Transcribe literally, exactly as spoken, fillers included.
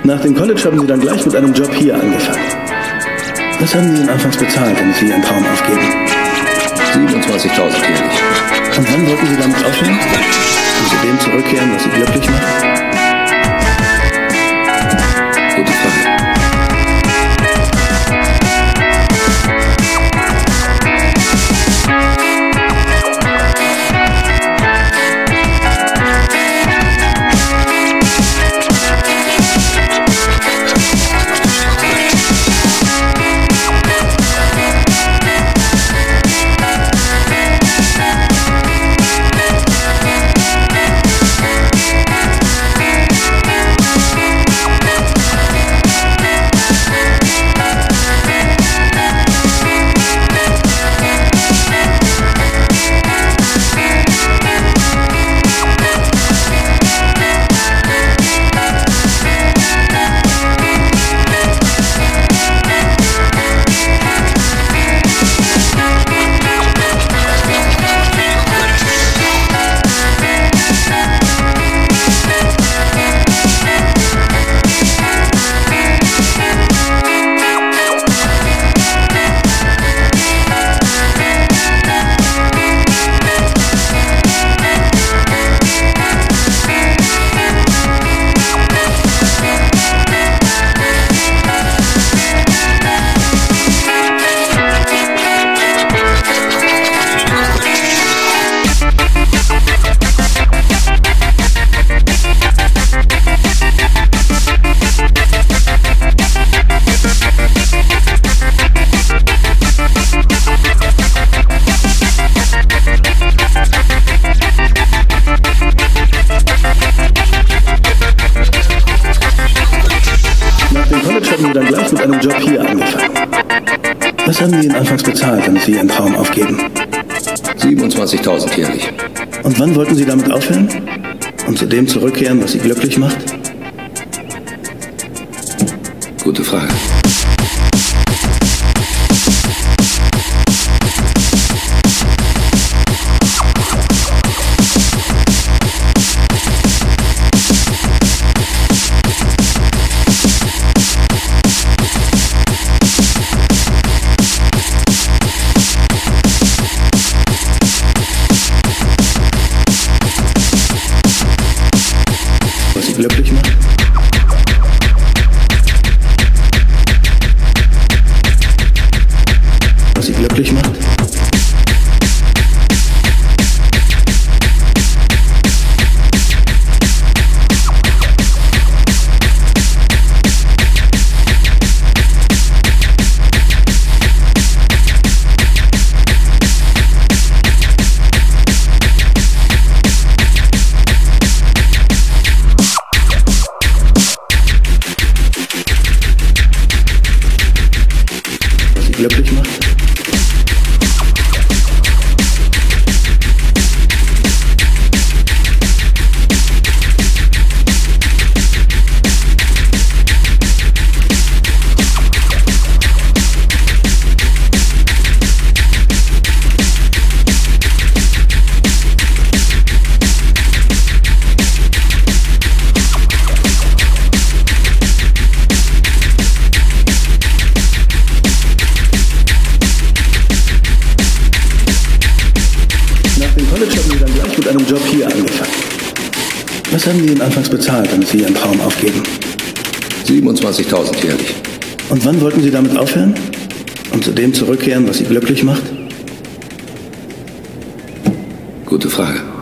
Nach dem College haben Sie dann gleich mit einem Job hier angefangen. Was haben Sie Ihnen anfangs bezahlt, damit Sie Ihren Traum aufgeben? siebenundzwanzigtausend jährlich. Und wann wollten Sie damit aufhören? Und zu dem zurückkehren, was Sie glücklich macht? Gute Frage. Haben Sie dann gleich mit einem Job hier angefangen. Was haben Sie Ihnen anfangs bezahlt, damit Sie Ihren Traum aufgeben? siebenundzwanzigtausend jährlich. Und wann wollten Sie damit aufhören? Und zu dem zurückkehren, was Sie glücklich macht? Gute Frage. Was Sie glücklich macht? Was Sie glücklich macht? Glücklich macht? College haben Sie dann gleich mit einem Job hier angefangen. Was haben Sie Ihnen anfangs bezahlt, damit Sie Ihren Traum aufgeben? siebenundzwanzigtausend jährlich. Und wann wollten Sie damit aufhören? Und zu dem zurückkehren, was Sie glücklich macht? Gute Frage.